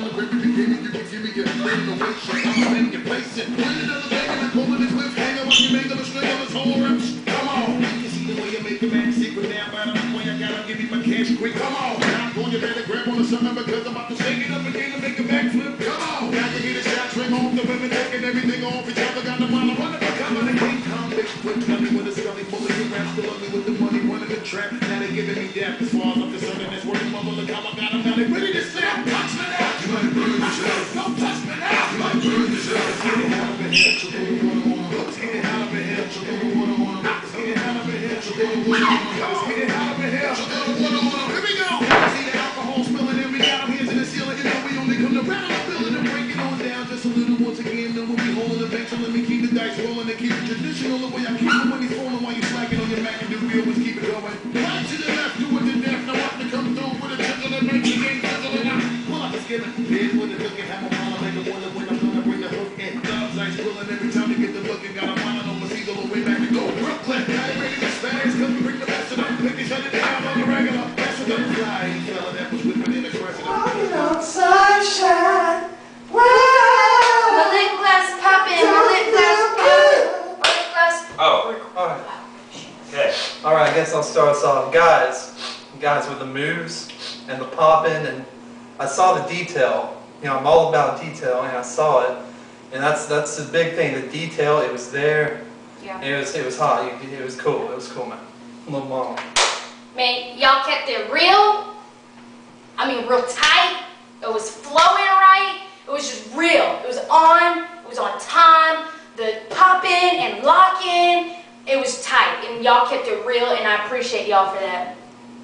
Come on, now I'm going to better grab on to something because I'm about to shake it up again and make a backflip. Come on, now you get a shot, drink off the women, taking everything off each other, got the money, running for coming and King Kong, bitch, quick, money with a scully, full of your rap, still ugly with the money, running the trap. Now they giving me dap as far as I'm concerned, and it's working, mother, look how I got them, now they ready to snap. Touch me now, you might burn yourself. Don't touch me now, you might burn yourself. Let's get it out of here, so go to water on. Let's get it out of here, so go to water on. Let's get it out of here, so go to water on. Let's get it out of here, so go to water on. Here we go. See the alcohol spilling and we got our hands in the ceiling. You know we only come to rattle the building and break it on down just a little once again. Then we'll be holding the bank, so let me keep the dice rolling and keep it traditional. The way I keep the money falling while you slacking on your Mac and do we always keep it going. Right to the left, do it to death. Now watch me come through with a tickle and make the game sizzling out. Pull out the skillet, big with a hook and have a mile like a wonder when I'm gonna bring the hook in. Thumbs ice pulling every time you get the look and got a mile overseas all the way back to go Brooklyn. Now you ready to spaz, cause we bring the best of them. Pick and shut it down on the regular. That's what the flying fella that was whipping in the crescent. Walking on sunshine. My lip glass popping, my lip glass popping, my lip glass. Oh, alright. Okay. Alright, I guess I'll start us off. Guys with the moves and the popping, and I saw the detail. You know, I'm all about detail, and I saw it. And that's the big thing, the detail, it was there. Yeah. It was hot. It was cool. It was cool, man. Little mom. Man, y'all kept it real. I mean, real tight. It was flowing right. It was just real. It was on time. The popping and locking, it was tight. And y'all kept it real, and I appreciate y'all for that.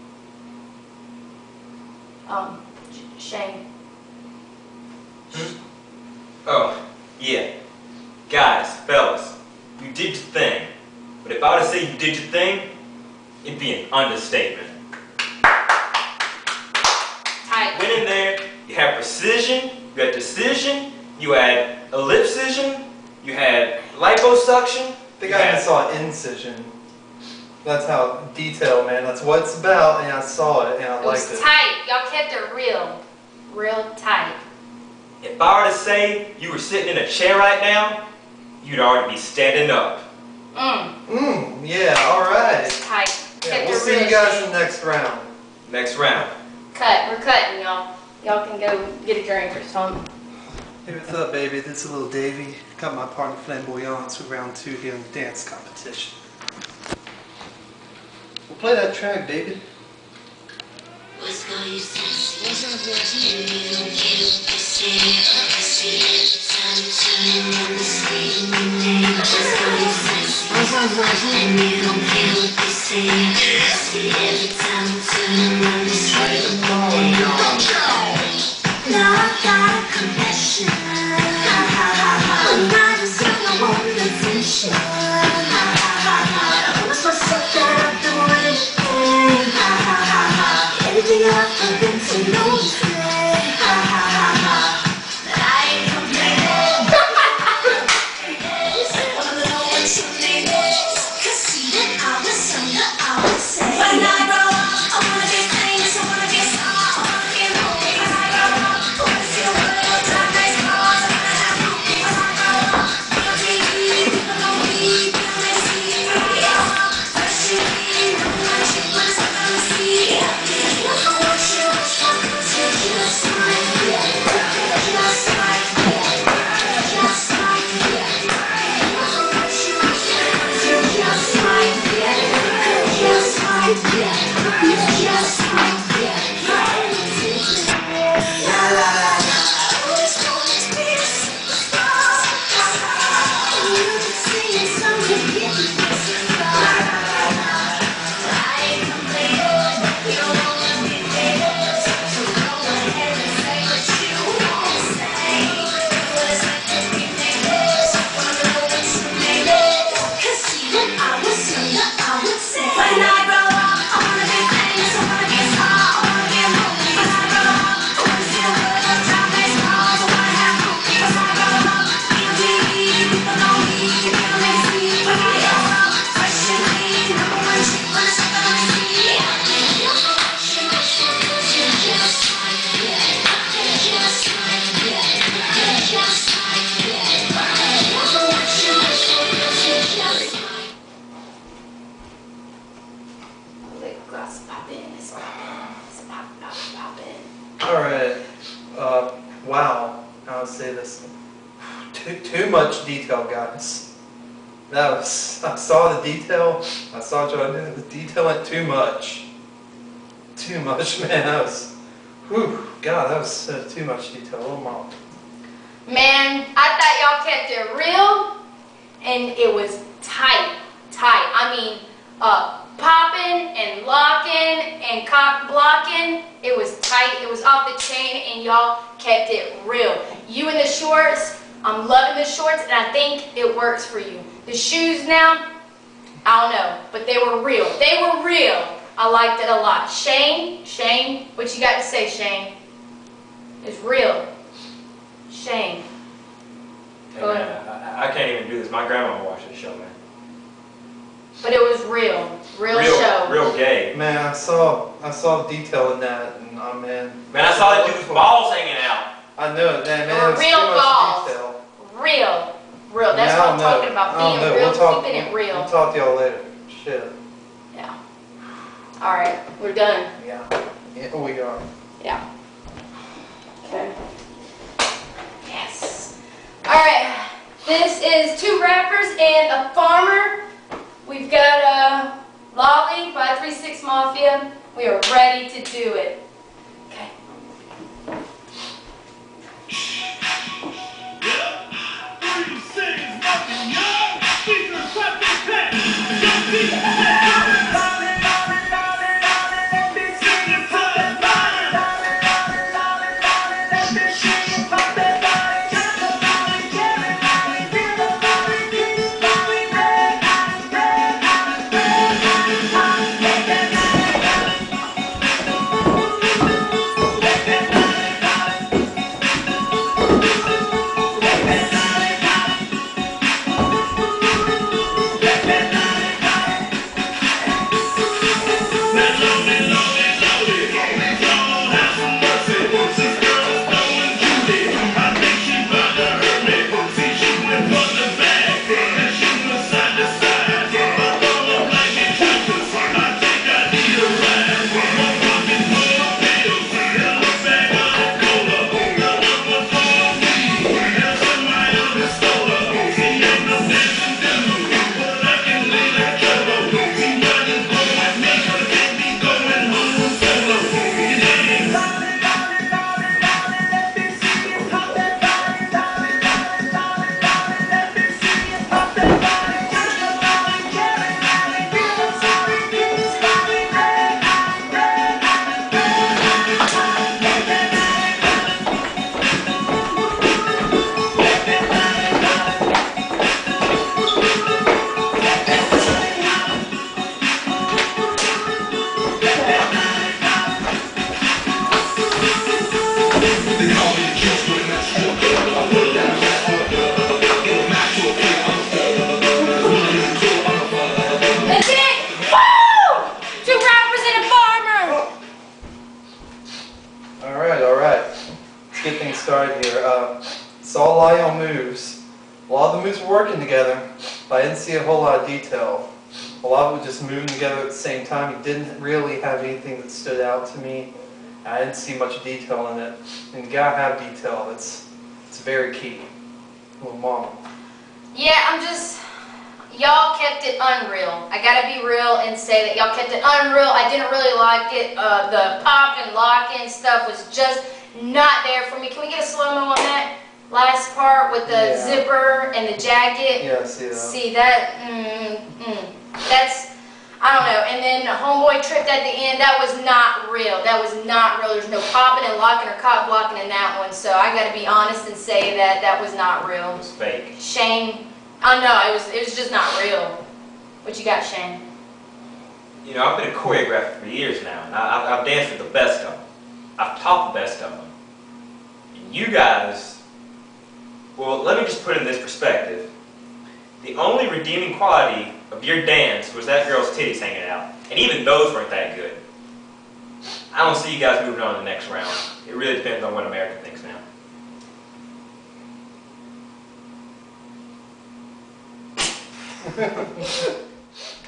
Shane. Oh, yeah. Guys, fellas, you did your thing. But if I were to say you did your thing, it'd be an understatement. Tight. Went in there, you had precision, you had decision, you had ellipsism, you had liposuction. I think I even saw incision. That's how detailed, man. That's what it's about, and I saw it, and I liked it. It was tight. Y'all kept it real. Real tight. If I were to say you were sitting in a chair right now, you'd already be standing up. Yeah, alright. It's tight. Yeah, we'll see you guys in the next round. Next round. Cut. We're cutting, y'all. Y'all can go get a drink or something. Hey, what's up, baby? This is little Davey. Got my partner Flamboyance for round 2 here in the dance competition. We'll play that track, baby. Now I've got a confession. When I was young, I wanted attention. I was myself that I've done anything. Everything I've been to know is but I ain't complaining. Wanna know what you need is, 'cause see that I was younger, I would say when I grow up, I wanna be famous, I wanna be a star, I wanna be a movie. When I grow up, I wanna see the world, drive nice cars, I wanna have movies. When I grow up, be on TV, people know me, be on MTV. First you leave, no one you wanna start on the sea. I want you. wow, I would say this, too much detail, guys. That was, I saw the detail, I saw Joe do the detail and too much. Too much, man, that was, whew, God, that was too much detail, oh mom. Man, I thought y'all kept it real, and it was tight. I mean, popping and locking and cock blocking, it was tight, it was off the chain, and y'all kept it real. You in the shorts, I'm loving the shorts, and I think it works for you. The shoes now, I don't know, but they were real. They were real. I liked it a lot. Shane, what you got to say, Shane? It's real. Shane. Hey, man, I can't even do this. My grandma watched this show, man. But it was real show. Real gay. Man, I saw detail in that, and oh man. Man, I saw that dude's balls hanging out. I know it, man. They It were was real too much balls. detail. Real. That's what I'm talking about. Being real, keeping it real. We'll talk to y'all later. Shit. Yeah. All right, we're done. Yeah. Yeah, we are. Yeah. Okay. Yes. All right. This is 2 rappers and a farmer. We've got Lolly by 3-6 Mafia. We are ready to do it. Okay. That's it! Woo! 2 rappers and a farmer! Alright. Let's get things started here. Saw a lot of y'all moves. A lot of the moves were working together, but I didn't see a whole lot of detail. A lot of it was just moving together at the same time. You didn't really have anything that stood out to me. I didn't see much detail in it. And you gotta have detail. It's very key. Little mama. Yeah, y'all kept it unreal. I gotta be real and say that y'all kept it unreal. I didn't really like it. The pop and lock-in stuff was just not there for me. Can we get a slow-mo on that last part with the zipper and the jacket? Yeah, see that. See that? That's, I don't know. And then the homeboy tripped at the end. That was not real. There's no popping and locking or cop blocking in that one. So I gotta be honest and say that that was not real. It was fake. Shane, I know, it was just not real. What you got, Shane? You know, I've been a choreographer for years now, and I've danced with the best of them. I've taught the best of them. And you guys, well, let me just put it in this perspective. The only redeeming quality of your dance was that girl's titties hanging out. And even those weren't that good. I don't see you guys moving on to the next round. It really depends on what America thinks now.